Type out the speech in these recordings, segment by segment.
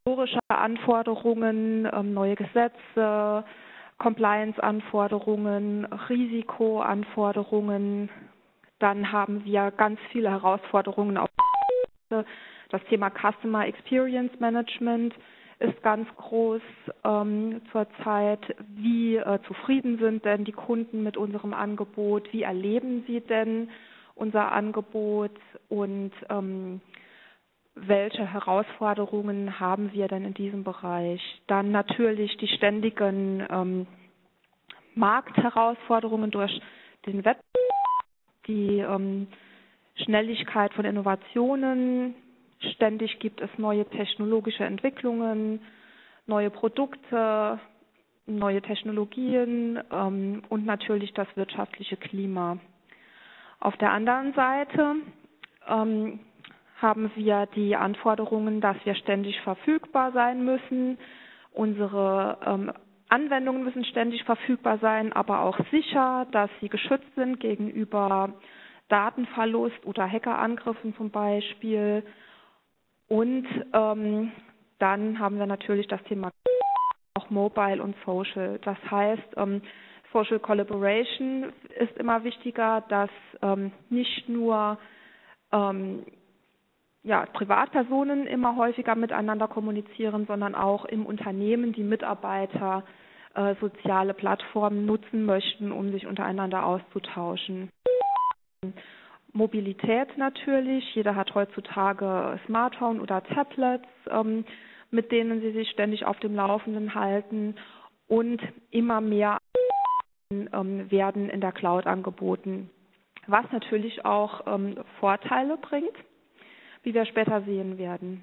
regulatorische Anforderungen, neue Gesetze, Compliance-Anforderungen, Risikoanforderungen. Dann haben wir ganz viele Herausforderungen auf das Thema Customer Experience Management ist ganz groß zurzeit. Wie zufrieden sind denn die Kunden mit unserem Angebot? Wie erleben sie denn unser Angebot? Und welche Herausforderungen haben wir denn in diesem Bereich? Dann natürlich die ständigen Marktherausforderungen durch den Wettbewerb, die Schnelligkeit von Innovationen. Ständig gibt es neue technologische Entwicklungen, neue Produkte, neue Technologien und natürlich das wirtschaftliche Klima. Auf der anderen Seite haben wir die Anforderungen, dass wir ständig verfügbar sein müssen. Unsere Anwendungen müssen ständig verfügbar sein, aber auch sicher, dass sie geschützt sind gegenüber Datenverlust oder Hackerangriffen zum Beispiel. Und dann haben wir natürlich das Thema auch Mobile und Social. Das heißt, Social Collaboration ist immer wichtiger, dass nicht nur Privatpersonen immer häufiger miteinander kommunizieren, sondern auch im Unternehmen die Mitarbeiter soziale Plattformen nutzen möchten, um sich untereinander auszutauschen. Mobilität natürlich. Jeder hat heutzutage Smartphone oder Tablets, mit denen sie sich ständig auf dem Laufenden halten. Und immer mehr werden in der Cloud angeboten, was natürlich auch Vorteile bringt, wie wir später sehen werden.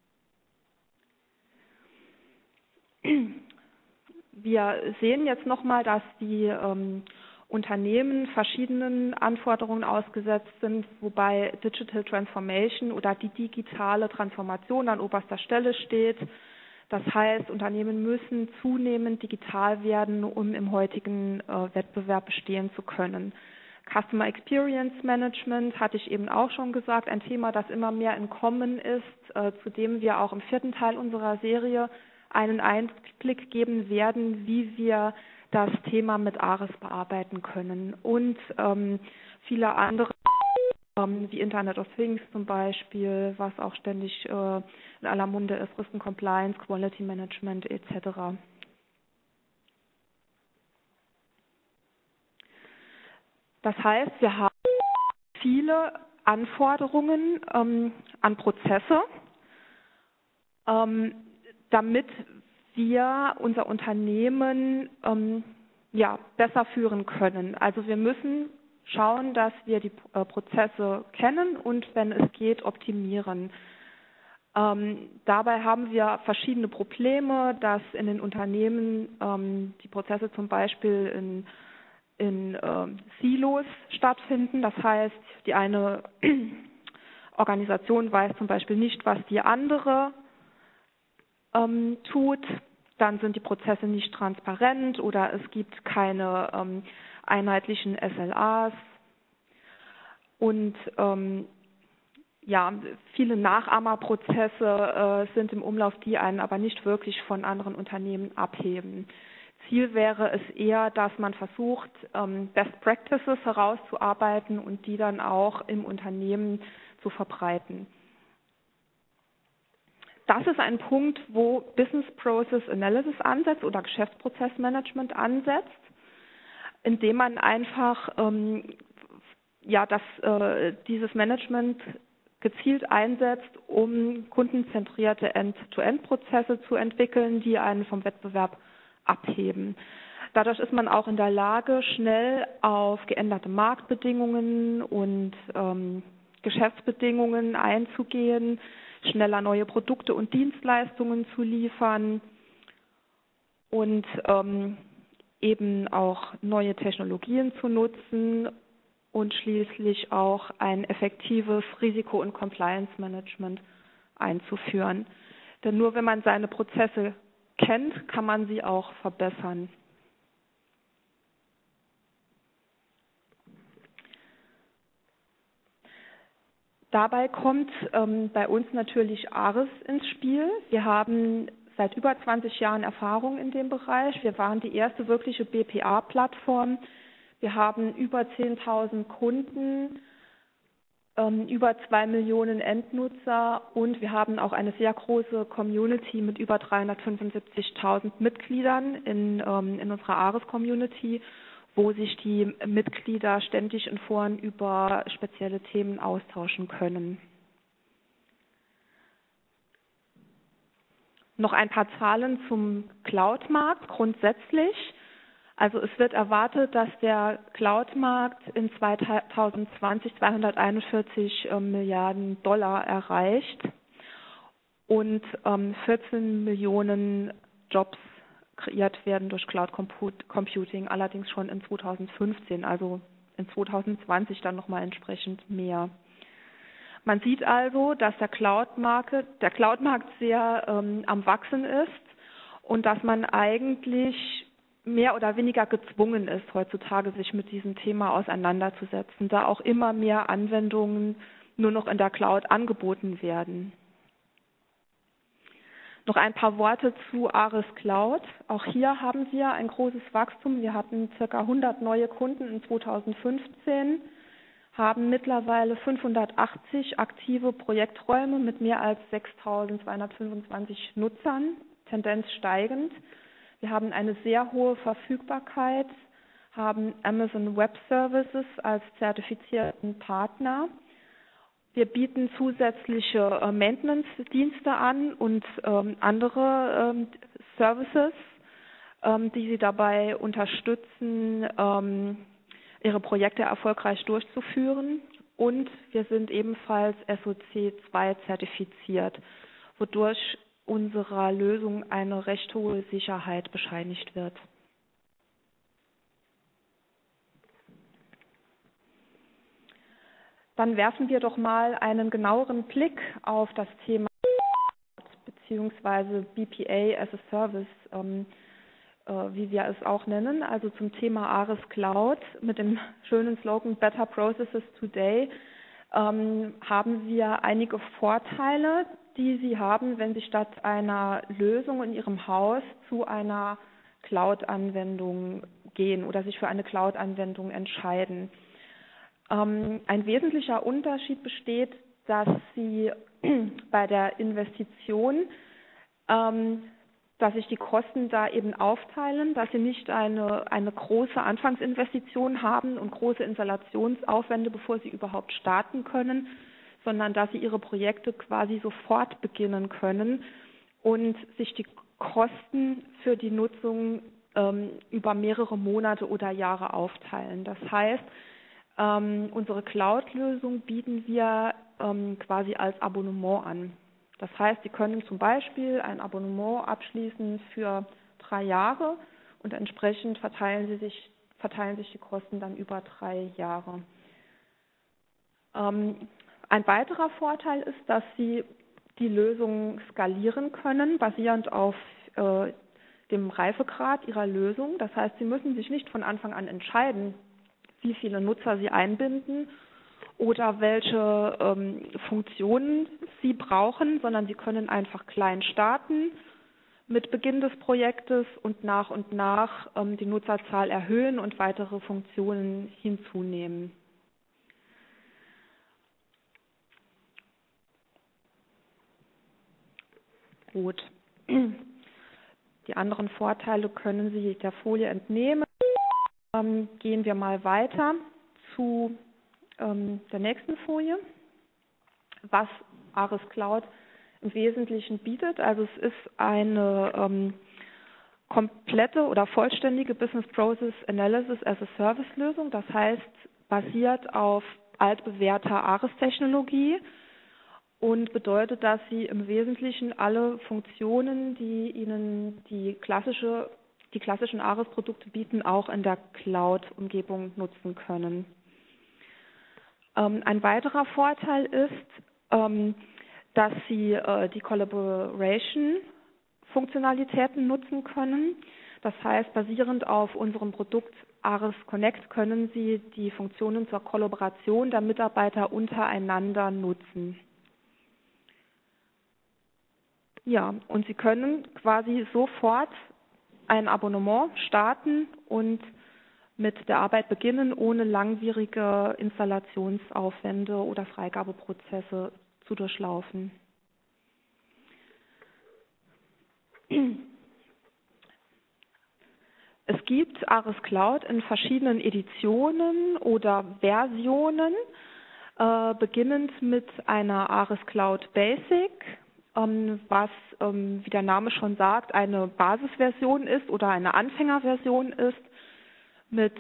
Wir sehen jetzt nochmal, dass die Unternehmen verschiedenen Anforderungen ausgesetzt sind, wobei Digital Transformation oder die digitale Transformation an oberster Stelle steht. Das heißt, Unternehmen müssen zunehmend digital werden, um im heutigen Wettbewerb bestehen zu können. Customer Experience Management hatte ich eben auch schon gesagt, ein Thema, das immer mehr in Kommen ist, zu dem wir auch im 4. Teil unserer Serie einen Einblick geben werden, wie wir das Thema mit ARIS bearbeiten können. Und viele andere, wie Internet of Things zum Beispiel, was auch ständig in aller Munde ist, Risk and Compliance, Quality Management etc. Das heißt, wir haben viele Anforderungen an Prozesse, damit wir unser Unternehmen besser führen können. Also wir müssen schauen, dass wir die Prozesse kennen und, wenn es geht, optimieren. Dabei haben wir verschiedene Probleme, dass in den Unternehmen die Prozesse zum Beispiel in Silos stattfinden. Das heißt, die eine Organisation weiß zum Beispiel nicht, was die andere tut. Dann sind die Prozesse nicht transparent oder es gibt keine einheitlichen SLAs. Und viele Nachahmerprozesse sind im Umlauf, die einen aber nicht wirklich von anderen Unternehmen abheben. Ziel wäre es eher, dass man versucht, Best Practices herauszuarbeiten und die dann auch im Unternehmen zu verbreiten. Das ist ein Punkt, wo Business Process Analysis ansetzt oder Geschäftsprozessmanagement ansetzt, indem man einfach dieses Management gezielt einsetzt, um kundenzentrierte End-to-End-Prozesse zu entwickeln, die einen vom Wettbewerb abheben. Dadurch ist man auch in der Lage, schnell auf geänderte Marktbedingungen und Geschäftsbedingungen einzugehen, schneller neue Produkte und Dienstleistungen zu liefern und eben auch neue Technologien zu nutzen und schließlich auch ein effektives Risiko- und Compliance-Management einzuführen. Denn nur wenn man seine Prozesse kennt, kann man sie auch verbessern. Dabei kommt bei uns natürlich ARIS ins Spiel. Wir haben seit über 20 Jahren Erfahrung in dem Bereich. Wir waren die erste wirkliche BPA-Plattform. Wir haben über 10.000 Kunden, über 2 Millionen Endnutzer und wir haben auch eine sehr große Community mit über 375.000 Mitgliedern in unserer ARIS-Community, wo sich die Mitglieder ständig in Foren über spezielle Themen austauschen können. Noch ein paar Zahlen zum Cloud-Markt grundsätzlich. Also es wird erwartet, dass der Cloud-Markt in 2020 241 Milliarden Dollar erreicht und 14 Millionen Jobs kreiert werden durch Cloud Computing, allerdings schon in 2015, also in 2020 dann nochmal entsprechend mehr. Man sieht also, dass der Cloud-Markt sehr am Wachsen ist und dass man eigentlich mehr oder weniger gezwungen ist, heutzutage sich mit diesem Thema auseinanderzusetzen, da auch immer mehr Anwendungen nur noch in der Cloud angeboten werden. Noch ein paar Worte zu ARIS Cloud. Auch hier haben wir ein großes Wachstum. Wir hatten ca. 100 neue Kunden in 2015, haben mittlerweile 580 aktive Projekträume mit mehr als 6.225 Nutzern, Tendenz steigend. Wir haben eine sehr hohe Verfügbarkeit, haben Amazon Web Services als zertifizierten Partner. Wir bieten zusätzliche Maintenance-Dienste an und andere Services, die Sie dabei unterstützen, Ihre Projekte erfolgreich durchzuführen. Und wir sind ebenfalls SOC 2 zertifiziert, wodurch unserer Lösung eine recht hohe Sicherheit bescheinigt wird. Dann werfen wir doch mal einen genaueren Blick auf das Thema bzw. BPA as a Service, wie wir es auch nennen, also zum Thema ARIS Cloud mit dem schönen Slogan Better Processes Today haben wir einige Vorteile, die Sie haben, wenn Sie statt einer Lösung in Ihrem Haus zu einer Cloud-Anwendung gehen oder sich für eine Cloud-Anwendung entscheiden. Ein wesentlicher Unterschied besteht, dass Sie bei der Investition, dass sich die Kosten da eben aufteilen, dass Sie nicht eine große Anfangsinvestition haben und große Installationsaufwände, bevor Sie überhaupt starten können, sondern dass Sie Ihre Projekte quasi sofort beginnen können und sich die Kosten für die Nutzung über mehrere Monate oder Jahre aufteilen. Das heißt, unsere Cloud-Lösung bieten wir quasi als Abonnement an. Das heißt, Sie können zum Beispiel ein Abonnement abschließen für 3 Jahre und entsprechend verteilen sich die Kosten dann über 3 Jahre. Ein weiterer Vorteil ist, dass Sie die Lösung skalieren können, basierend auf dem Reifegrad Ihrer Lösung. Das heißt, Sie müssen sich nicht von Anfang an entscheiden, wie viele Nutzer Sie einbinden oder welche Funktionen Sie brauchen, sondern Sie können einfach klein starten mit Beginn des Projektes und nach die Nutzerzahl erhöhen und weitere Funktionen hinzunehmen. Gut. Die anderen Vorteile können Sie der Folie entnehmen. Gehen wir mal weiter zu der nächsten Folie, was ARIS Cloud im Wesentlichen bietet. Also es ist eine komplette oder vollständige Business Process Analysis as a Service Lösung. Das heißt, basiert auf altbewährter ARIS-Technologie und bedeutet, dass Sie im Wesentlichen alle Funktionen, die Ihnen die klassischen ARIS-Produkte bieten, auch in der Cloud-Umgebung nutzen können. Ein weiterer Vorteil ist, dass Sie die Collaboration-Funktionalitäten nutzen können. Das heißt, basierend auf unserem Produkt ARIS Connect können Sie die Funktionen zur Kollaboration der Mitarbeiter untereinander nutzen. Ja, und Sie können quasi sofort ein Abonnement starten und mit der Arbeit beginnen, ohne langwierige Installationsaufwände oder Freigabeprozesse zu durchlaufen. Es gibt ARIS Cloud in verschiedenen Editionen oder Versionen, beginnend mit einer ARIS Cloud Basic, was, wie der Name schon sagt, eine Basisversion ist oder eine Anfängerversion ist mit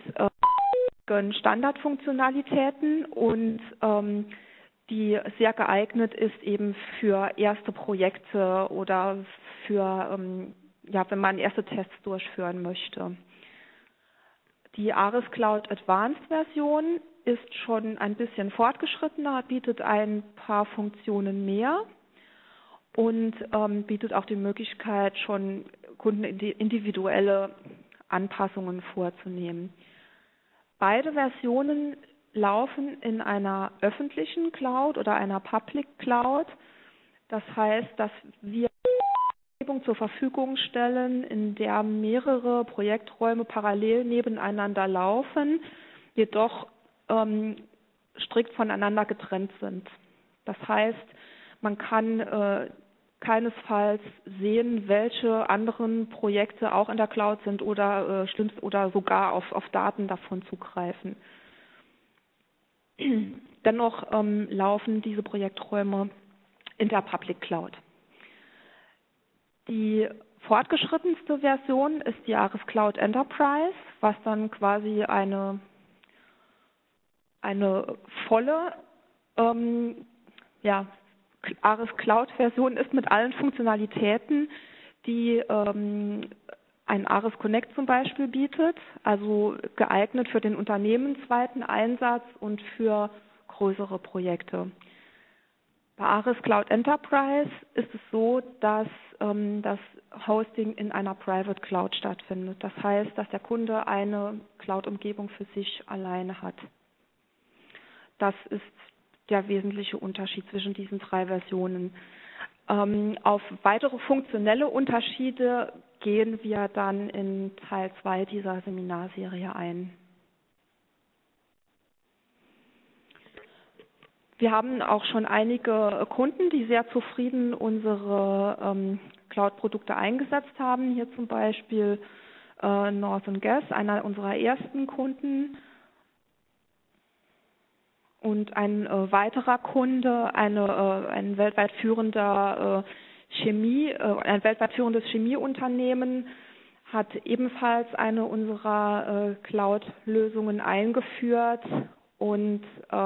Standardfunktionalitäten und die sehr geeignet ist eben für erste Projekte oder für, ja, wenn man erste Tests durchführen möchte. Die ARIS Cloud Advanced Version ist schon ein bisschen fortgeschrittener, bietet ein paar Funktionen mehr und bietet auch die Möglichkeit, schon Kunden individuelle Anpassungen vorzunehmen. Beide Versionen laufen in einer öffentlichen Cloud oder einer Public Cloud. Das heißt, dass wir zur Verfügung stellen, in der mehrere Projekträume parallel nebeneinander laufen, jedoch strikt voneinander getrennt sind. Das heißt, man kann keinesfalls sehen, welche anderen Projekte auch in der Cloud sind oder oder sogar auf Daten davon zugreifen. Dennoch laufen diese Projekträume in der Public Cloud. Die fortgeschrittenste Version ist die ARIS Cloud Enterprise, was dann quasi eine volle ja, ARIS Cloud Version ist mit allen Funktionalitäten, die ein ARIS Connect zum Beispiel bietet, also geeignet für den unternehmensweiten Einsatz und für größere Projekte. Bei ARIS Cloud Enterprise ist es so, dass das Hosting in einer Private Cloud stattfindet. Das heißt, dass der Kunde eine Cloud-Umgebung für sich alleine hat. Das ist der wesentliche Unterschied zwischen diesen drei Versionen. Auf weitere funktionelle Unterschiede gehen wir dann in Teil 2 dieser Seminarserie ein. Wir haben auch schon einige Kunden, die sehr zufrieden unsere Cloud-Produkte eingesetzt haben. Hier zum Beispiel Northern Gas, einer unserer ersten Kunden. Und ein weiterer Kunde, ein weltweit führendes Chemieunternehmen, hat ebenfalls eine unserer Cloud-Lösungen eingeführt und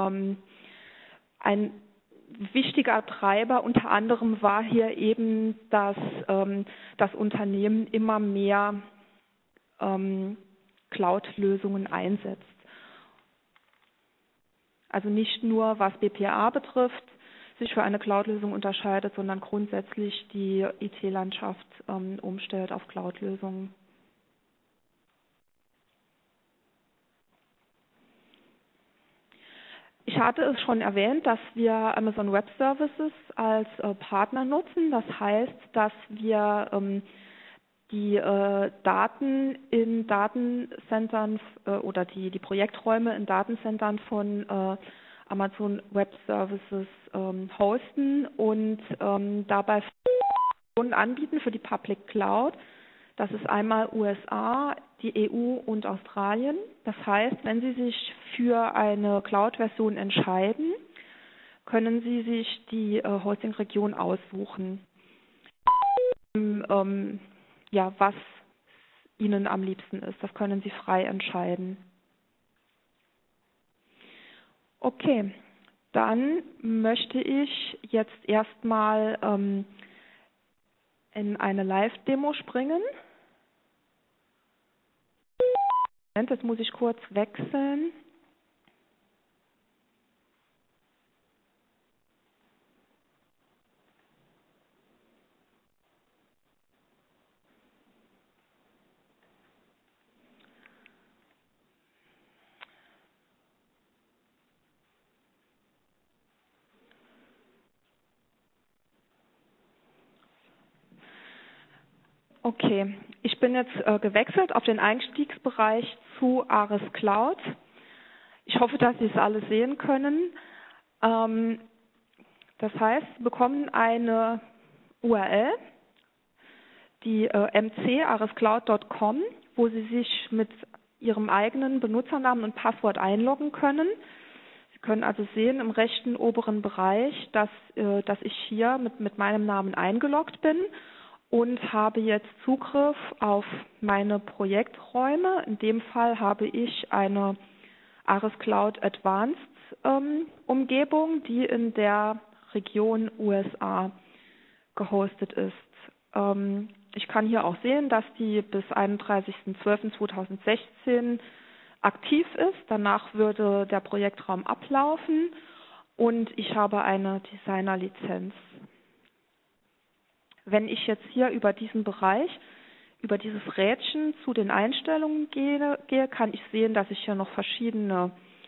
ein wichtiger Treiber unter anderem war hier eben, dass das Unternehmen immer mehr Cloud-Lösungen einsetzt. Also nicht nur was BPA betrifft, sich für eine Cloud-Lösung unterscheidet, sondern grundsätzlich die IT-Landschaft umstellt auf Cloud-Lösungen. Ich hatte es schon erwähnt, dass wir Amazon Web Services als Partner nutzen. Das heißt, dass wir die Daten in Datencentern oder die Projekträume in Datencentern von Amazon Web Services hosten und dabei Funktionen anbieten für die Public Cloud. Das ist einmal USA, die EU und Australien. Das heißt, wenn Sie sich für eine Cloud-Version entscheiden, können Sie sich die Hosting-Region aussuchen, ja, was Ihnen am liebsten ist. Das können Sie frei entscheiden. Okay, dann möchte ich jetzt erstmal in eine Live-Demo springen. Jetzt muss ich kurz wechseln. Okay, ich bin jetzt gewechselt auf den Einstiegsbereich zu Ares Cloud. Ich hoffe, dass Sie es alle sehen können. Das heißt, Sie bekommen eine URL, die mc.arescloud.com, wo Sie sich mit Ihrem eigenen Benutzernamen und Passwort einloggen können. Sie können also sehen im rechten oberen Bereich, dass ich hier mit meinem Namen eingeloggt bin und habe jetzt Zugriff auf meine Projekträume. In dem Fall habe ich eine Ares Cloud Advanced Umgebung, die in der Region USA gehostet ist. Ich kann hier auch sehen, dass die bis 31.12.2016 aktiv ist. Danach würde der Projektraum ablaufen und ich habe eine Designer-Lizenz. Wenn ich jetzt hier über diesen Bereich, über dieses Rädchen zu den Einstellungen gehe, kann ich sehen, dass ich hier noch verschiedene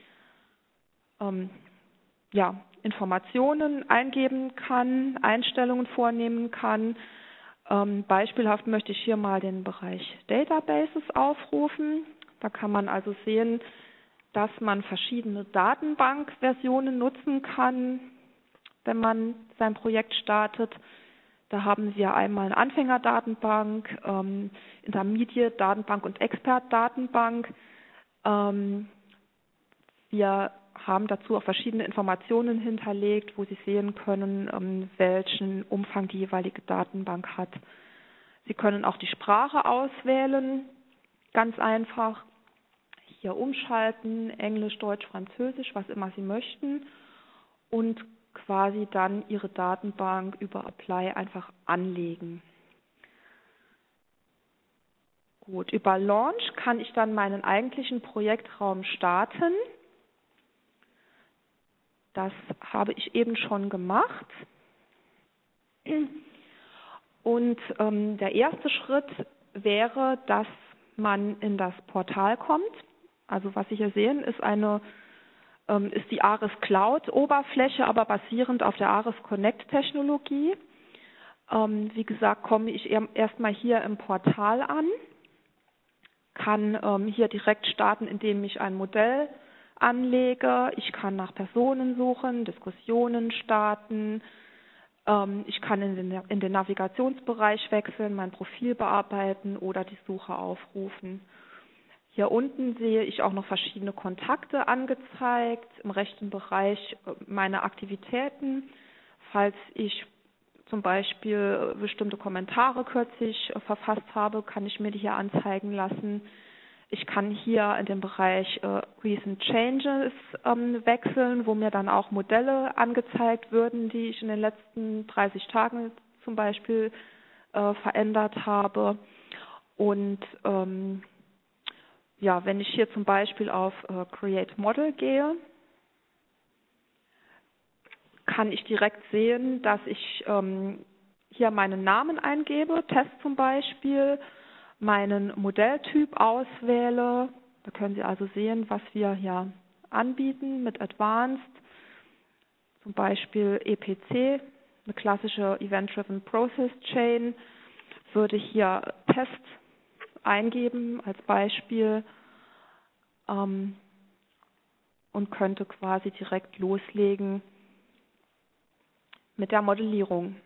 Informationen eingeben kann, Einstellungen vornehmen kann. Beispielhaft möchte ich hier mal den Bereich Databases aufrufen. Da kann man also sehen, dass man verschiedene Datenbankversionen nutzen kann, wenn man sein Projekt startet. Da haben wir einmal eine Anfängerdatenbank, Intermediate-Datenbank und Expert-Datenbank. Wir haben dazu auch verschiedene Informationen hinterlegt, wo Sie sehen können, welchen Umfang die jeweilige Datenbank hat. Sie können auch die Sprache auswählen, ganz einfach. Hier umschalten, Englisch, Deutsch, Französisch, was immer Sie möchten und quasi dann Ihre Datenbank über Apply einfach anlegen. Gut, über Launch kann ich dann meinen eigentlichen Projektraum starten. Das habe ich eben schon gemacht. Und der erste Schritt wäre, dass man in das Portal kommt. Also was Sie hier sehen, ist die Ares Cloud Oberfläche, aber basierend auf der Ares Connect Technologie. Wie gesagt, komme ich erstmal hier im Portal an, kann hier direkt starten, indem ich ein Modell anlege. Ich kann nach Personen suchen, Diskussionen starten. Ich kann in den Navigationsbereich wechseln, mein Profil bearbeiten oder die Suche aufrufen. Hier unten sehe ich auch noch verschiedene Kontakte angezeigt, im rechten Bereich meine Aktivitäten. Falls ich zum Beispiel bestimmte Kommentare kürzlich verfasst habe, kann ich mir die hier anzeigen lassen. Ich kann hier in den Bereich Recent Changes wechseln, wo mir dann auch Modelle angezeigt würden, die ich in den letzten 30 Tagen zum Beispiel verändert habe. Und wenn ich hier zum Beispiel auf Create Model gehe, kann ich direkt sehen, dass ich hier meinen Namen eingebe, Test zum Beispiel, meinen Modelltyp auswähle. Da können Sie also sehen, was wir hier anbieten mit Advanced, zum Beispiel EPC, eine klassische Event-Driven Process Chain, würde hier Test eingeben als Beispiel und könnte quasi direkt loslegen mit der Modellierung.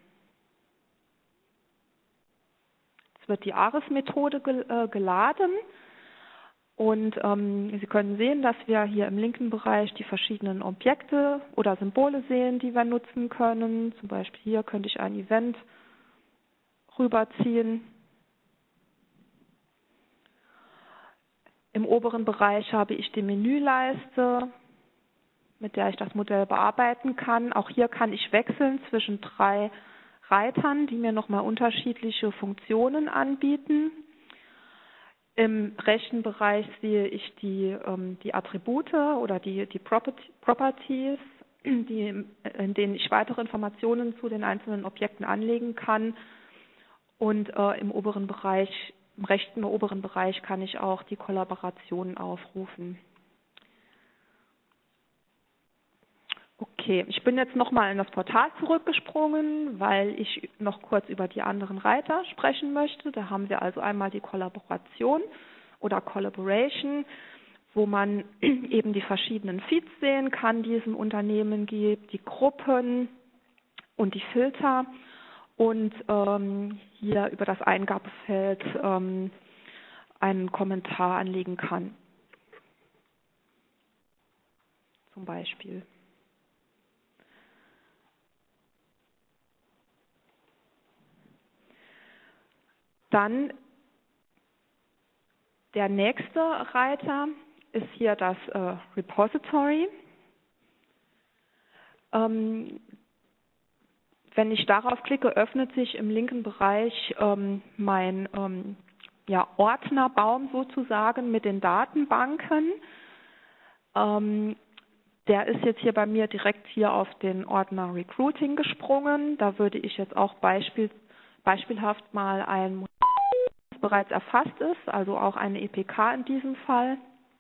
Jetzt wird die Ares-Methode geladen und Sie können sehen, dass wir hier im linken Bereich die verschiedenen Objekte oder Symbole sehen, die wir nutzen können. Zum Beispiel hier könnte ich ein Event rüberziehen. Im oberen Bereich habe ich die Menüleiste, mit der ich das Modell bearbeiten kann. Auch hier kann ich wechseln zwischen 3 Reitern, die mir nochmal unterschiedliche Funktionen anbieten. Im rechten Bereich sehe ich die Attribute oder die Properties, in denen ich weitere Informationen zu den einzelnen Objekten anlegen kann. Und im rechten oberen Bereich kann ich auch die Kollaborationen aufrufen. Okay, ich bin jetzt nochmal in das Portal zurückgesprungen, weil ich noch kurz über die anderen Reiter sprechen möchte. Da haben wir also einmal die Kollaboration oder Collaboration, wo man eben die verschiedenen Feeds sehen kann, die es im Unternehmen gibt, die Gruppen und die Filter und hier über das Eingabefeld einen Kommentar anlegen kann, zum Beispiel. Dann der nächste Reiter ist hier das Repository. Wenn ich darauf klicke, öffnet sich im linken Bereich mein Ordnerbaum sozusagen mit den Datenbanken. Der ist jetzt hier bei mir direkt hier auf den Ordner Recruiting gesprungen. Da würde ich jetzt auch beispielhaft mal ein Modell, das bereits erfasst ist, also auch eine EPK in diesem Fall.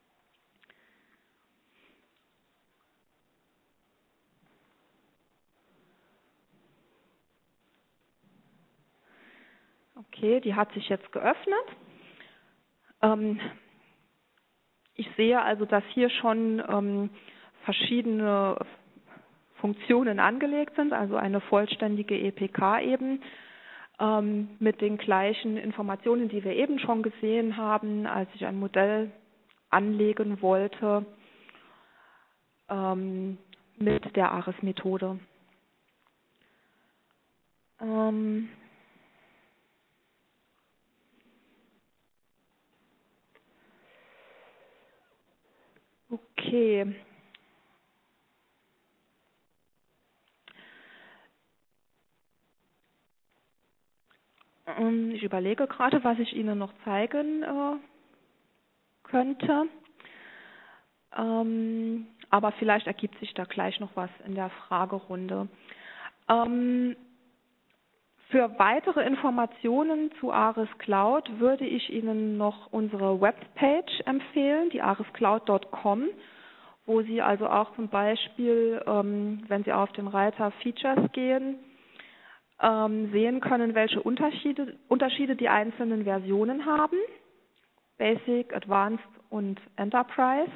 Okay, die hat sich jetzt geöffnet. Ich sehe also, dass hier schon verschiedene Funktionen angelegt sind, also eine vollständige EPK eben mit den gleichen Informationen, die wir eben schon gesehen haben, als ich ein Modell anlegen wollte mit der ARIS-Methode. Okay. Ich überlege gerade, was ich Ihnen noch zeigen könnte. Aber vielleicht ergibt sich da gleich noch was in der Fragerunde. Für weitere Informationen zu ARIS Cloud würde ich Ihnen noch unsere Webpage empfehlen, die ariscloud.com, wo Sie also auch zum Beispiel, wenn Sie auf den Reiter Features gehen, sehen können, welche Unterschiede die einzelnen Versionen haben, Basic, Advanced und Enterprise.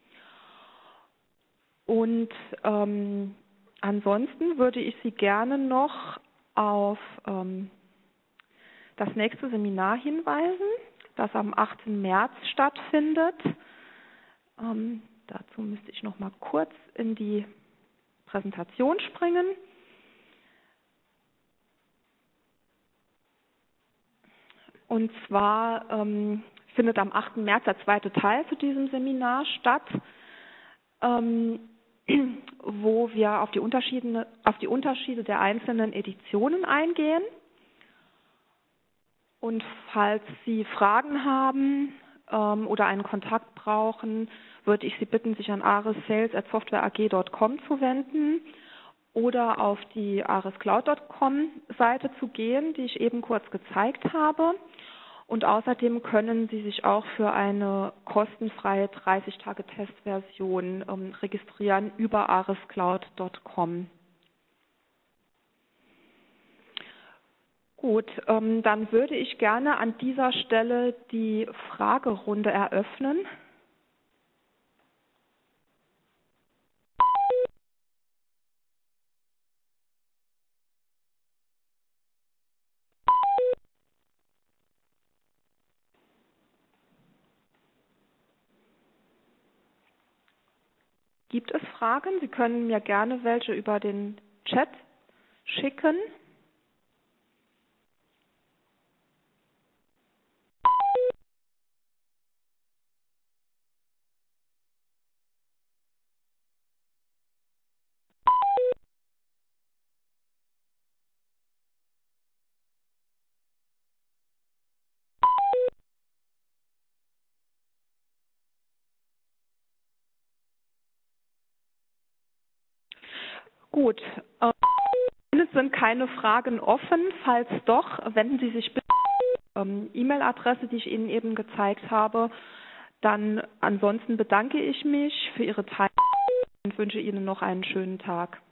Und ansonsten würde ich Sie gerne noch auf das nächste Seminar hinweisen, das am 8. März stattfindet. Dazu müsste ich noch mal kurz in die Präsentation springen. Und zwar findet am 8. März der zweite Teil zu diesem Seminar statt, wo wir auf die Unterschiede der einzelnen Editionen eingehen. Und falls Sie Fragen haben oder einen Kontakt brauchen, würde ich Sie bitten, sich an arissales@softwareag.com zu wenden oder auf die ariscloud.com Seite zu gehen, die ich eben kurz gezeigt habe. Und außerdem können Sie sich auch für eine kostenfreie 30-Tage-Testversion registrieren über ariscloud.com. Gut, dann würde ich gerne an dieser Stelle die Fragerunde eröffnen. Gibt es Fragen? Sie können mir gerne welche über den Chat schicken. Gut, es sind keine Fragen offen. Falls doch, wenden Sie sich bitte an die E-Mail-Adresse, die ich Ihnen eben gezeigt habe. Dann ansonsten bedanke ich mich für Ihre Teilnahme und und wünsche Ihnen noch einen schönen Tag.